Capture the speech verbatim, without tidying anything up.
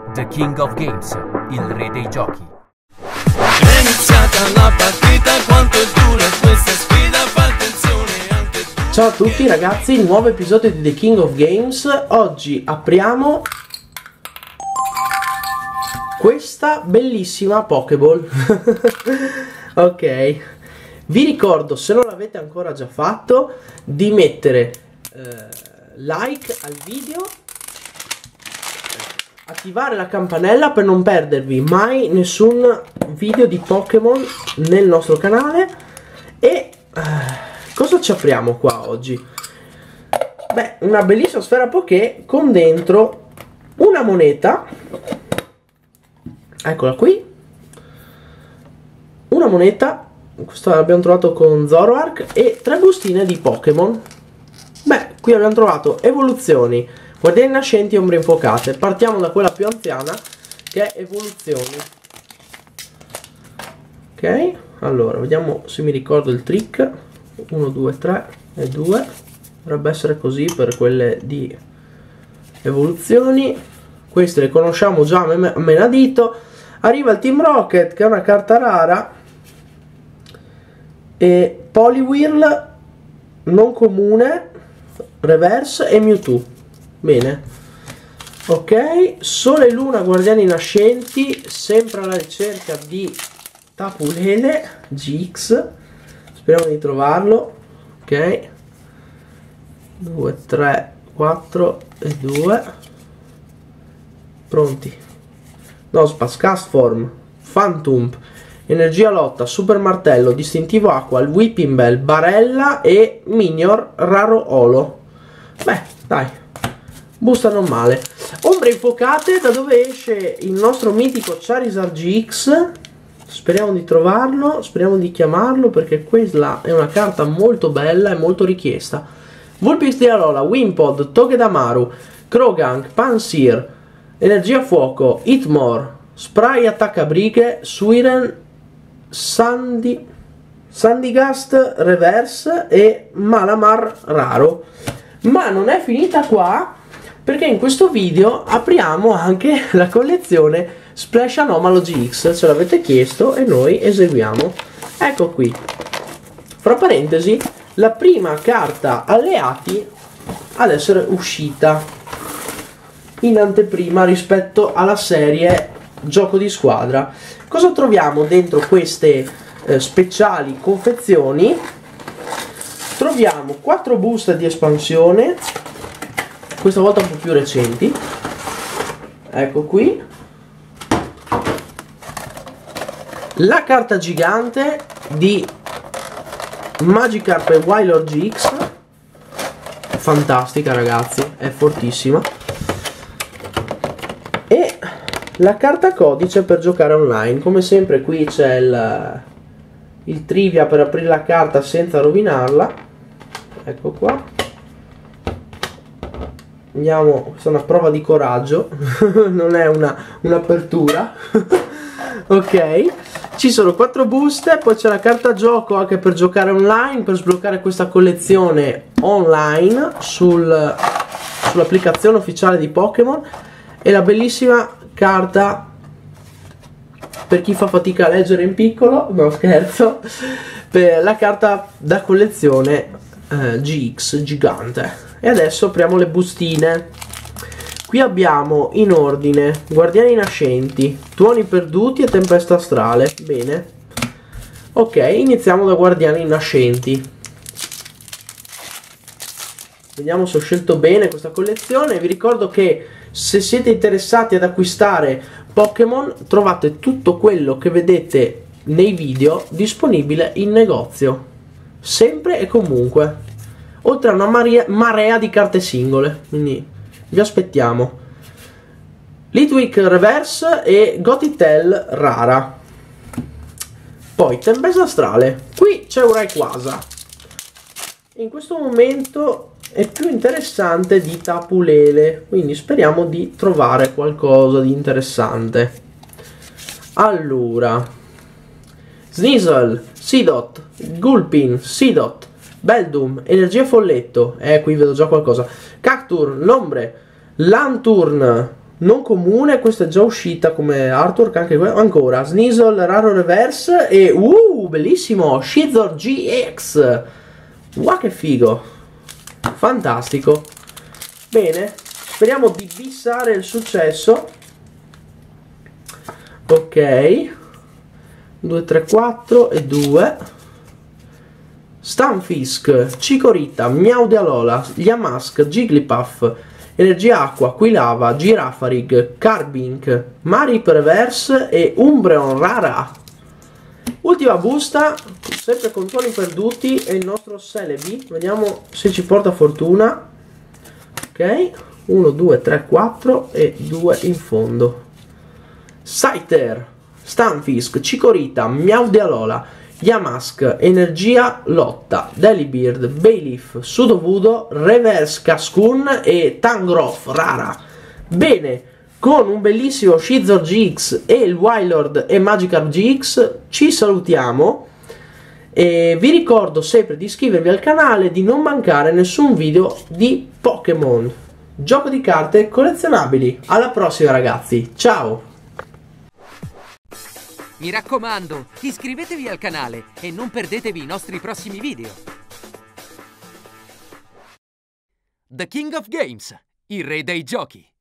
The King of Games, il re dei giochi. È iniziata la partita, quanto dura questa sfida, fa attenzione anche tu. Ciao a tutti ragazzi, nuovo episodio di The King of Games. Oggi apriamo questa bellissima Pokéball. Ok, vi ricordo, se non l'avete ancora già fatto, di mettere eh, like al video, attivare la campanella per non perdervi mai nessun video di Pokémon nel nostro canale. E eh, cosa ci apriamo qua oggi? Beh, una bellissima sfera Poké con dentro una moneta, eccola qui, una moneta, questa l'abbiamo trovato con Zoroark, e tre bustine di Pokémon. Beh, qui abbiamo trovato evoluzioni, guardiani nascenti e ombre infuocate. Partiamo da quella più anziana, che è evoluzioni. Ok, allora vediamo se mi ricordo il trick. Uno, due, tre e due. Dovrebbe essere così per quelle di evoluzioni. Queste le conosciamo già a menadito. Arriva il Team Rocket, che è una carta rara, e Poliwhirl non comune, reverse, e Mewtwo. Bene, ok, Sole e Luna guardiani nascenti, sempre alla ricerca di Tapu Lele G X, speriamo di trovarlo. Ok, due, tre, quattro e due, pronti. Nospas, Castform, Phantump, Energia Lotta, Super Martello, Distintivo Acqua, il Whipping Bell, Barella e Minior Raro Olo. Beh, dai, busta non male. Ombre infuocate, da dove esce il nostro mitico Charizard G X. Speriamo di trovarlo, speriamo di chiamarlo, perché questa è una carta molto bella e molto richiesta. Vulpix di Alola, Wimpod, Togedamaru, Croagunk, Pansir, Energia Fuoco, Hitmore, Spray Attacca Brighe, Suiren, Sandy, Sandygast Reverse e Malamar Raro. Ma non è finita qua, perché in questo video apriamo anche la collezione Splash Anomalo G X. Ce l'avete chiesto e noi eseguiamo. Ecco qui, fra parentesi, la prima carta alleati ad essere uscita in anteprima rispetto alla serie gioco di squadra. Cosa troviamo dentro queste eh, speciali confezioni? Troviamo quattro booster di espansione, questa volta un po' più recenti. Ecco qui la carta gigante di Magikarp e Wailord G X, fantastica ragazzi, è fortissima. E la carta codice per giocare online. Come sempre qui c'è il, il trivia per aprire la carta senza rovinarla. Ecco qua. Andiamo, questa è una prova di coraggio, non è una un'apertura. Ok, ci sono quattro buste, poi c'è la carta gioco anche per giocare online, per sbloccare questa collezione online sul, sull'applicazione ufficiale di Pokémon, e la bellissima carta per chi fa fatica a leggere in piccolo, no scherzo, per la carta da collezione eh, G X gigante. E adesso apriamo le bustine. Qui abbiamo in ordine Guardiani Nascenti, Tuoni Perduti e Tempesta Astrale. Bene, ok, iniziamo da Guardiani Nascenti. Vediamo se ho scelto bene questa collezione. Vi ricordo che se siete interessati ad acquistare Pokémon, trovate tutto quello che vedete nei video disponibile in negozio, sempre e comunque, oltre a una marea, marea di carte singole, quindi vi aspettiamo. Litwick Reverse e Gothitelle rara. Poi Tempesta Astrale. Qui c'è un Rayquaza. In questo momento è più interessante di Tapu Lele, quindi speriamo di trovare qualcosa di interessante. Allora, Sneasel, Seedot, Gulpin, Seedot, Beldum, Energia Folletto, eh qui vedo già qualcosa, Cacturne, Lombre, Lanturn, non comune, questa è già uscita come artwork, anche ancora Sneasel raro reverse e uh, bellissimo Scizor G X. Wow, che figo, fantastico. Bene, speriamo di bissare il successo. Ok, due, tre, quattro e due. Stunfisk, Cicorita, Meowdialola, Yamask, Jigglypuff, Energia Acqua, Quilava, Girafarig, Carbink, Marip Reverse e Umbreon rara. Ultima busta, sempre con tuoni perduti, e il nostro Celebi. Vediamo se ci porta fortuna. Ok, uno, due, tre, quattro e due in fondo. Scyther, Stunfisk, Cicorita, Meowdialola, Yamask, Energia Lotta, Delibird, Bayleaf, Sudowoodo, Reverse Cascoon e Tangrowth rara. Bene, con un bellissimo Scizor G X e il Wailord e Magikarp G X ci salutiamo e vi ricordo sempre di iscrivervi al canale e di non mancare nessun video di Pokémon, gioco di carte collezionabili. Alla prossima ragazzi, ciao! Mi raccomando, iscrivetevi al canale e non perdetevi i nostri prossimi video. The King of Games, il re dei giochi.